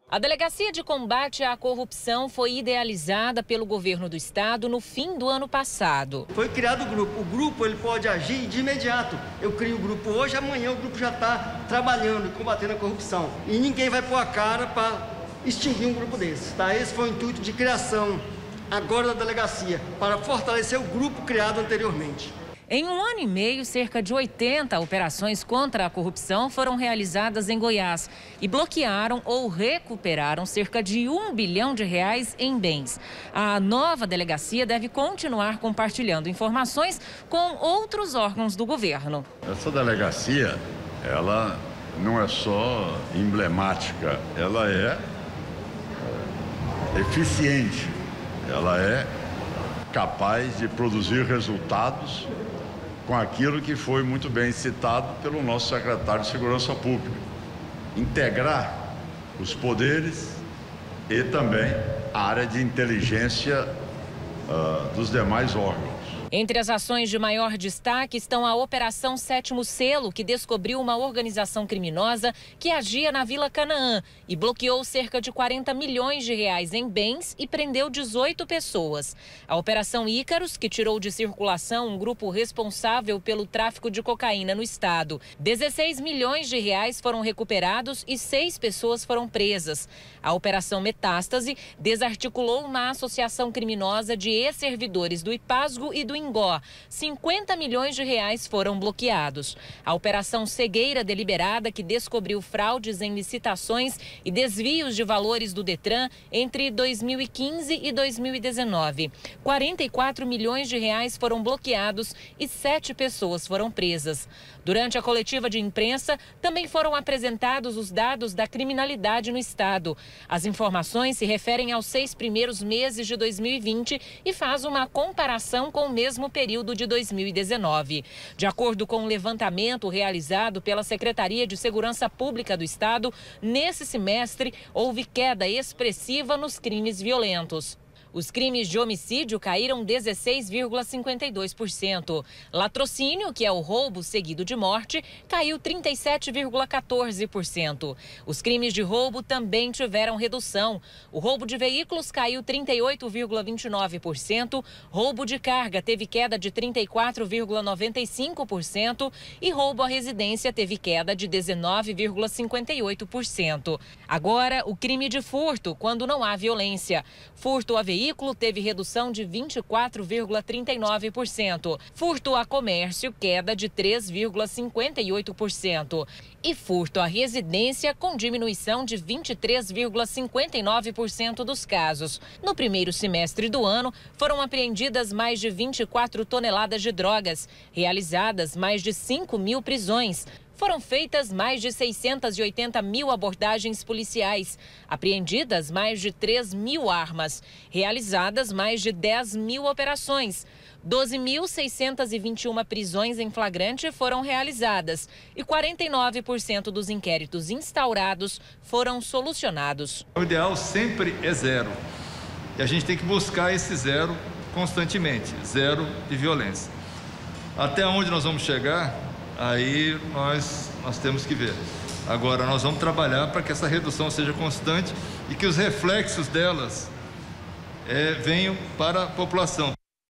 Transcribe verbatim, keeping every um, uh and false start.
A Delegacia de Combate à Corrupção foi idealizada pelo governo do estado no fim do ano passado. Foi criado o grupo. O grupo ele pode agir de imediato. Eu crio o grupo hoje, amanhã o grupo já está trabalhando e combatendo a corrupção. E ninguém vai pôr a cara para extinguir um grupo desse. Tá? Esse foi o intuito de criação agora da delegacia, para fortalecer o grupo criado anteriormente. Em um ano e meio, cerca de oitenta operações contra a corrupção foram realizadas em Goiás e bloquearam ou recuperaram cerca de um bilhão de reais em bens. A nova delegacia deve continuar compartilhando informações com outros órgãos do governo. Essa delegacia, ela não é só emblemática, ela é eficiente, ela é capaz de produzir resultados com aquilo que foi muito bem citado pelo nosso secretário de Segurança Pública. Integrar os poderes e também a área de inteligência uh, dos demais órgãos. Entre as ações de maior destaque estão a Operação Sétimo Selo, que descobriu uma organização criminosa que agia na Vila Canaã e bloqueou cerca de quarenta milhões de reais em bens e prendeu dezoito pessoas. A Operação Ícaros, que tirou de circulação um grupo responsável pelo tráfico de cocaína no estado. dezesseis milhões de reais foram recuperados e seis pessoas foram presas. A Operação Metástase desarticulou uma associação criminosa de ex-servidores do IPASGO e do Ingó. cinquenta milhões de reais foram bloqueados. A Operação Cegueira Deliberada, que descobriu fraudes em licitações e desvios de valores do Detran entre dois mil e quinze e dois mil e dezenove. quarenta e quatro milhões de reais foram bloqueados e sete pessoas foram presas. Durante a coletiva de imprensa, também foram apresentados os dados da criminalidade no estado. As informações se referem aos seis primeiros meses de dois mil e vinte e faz uma comparação com o mesmo período de dois mil e dezenove. De acordo com o levantamento realizado pela Secretaria de Segurança Pública do Estado, nesse semestre houve queda expressiva nos crimes violentos. Os crimes de homicídio caíram dezesseis vírgula cinquenta e dois por cento. Latrocínio, que é o roubo seguido de morte, caiu trinta e sete vírgula quatorze por cento. Os crimes de roubo também tiveram redução. O roubo de veículos caiu trinta e oito vírgula vinte e nove por cento, roubo de carga teve queda de trinta e quatro vírgula noventa e cinco por cento e roubo à residência teve queda de dezenove vírgula cinquenta e oito por cento. Agora, o crime de furto, quando não há violência. Furto a veículo veículo teve redução de vinte e quatro vírgula trinta e nove por cento. Furto a comércio, queda de três vírgula cinquenta e oito por cento. E furto à residência, com diminuição de vinte e três vírgula cinquenta e nove por cento dos casos. No primeiro semestre do ano, foram apreendidas mais de vinte e quatro toneladas de drogas, realizadas mais de cinco mil prisões. Foram feitas mais de seiscentas e oitenta mil abordagens policiais, apreendidas mais de três mil armas, realizadas mais de dez mil operações. doze mil seiscentas e vinte e uma prisões em flagrante foram realizadas e quarenta e nove por cento dos inquéritos instaurados foram solucionados. O ideal sempre é zero e a gente tem que buscar esse zero constantemente, zero de violência. Até onde nós vamos chegar? Aí nós, nós temos que ver. Agora, nós vamos trabalhar para que essa redução seja constante e que os reflexos delas é, venham para a população.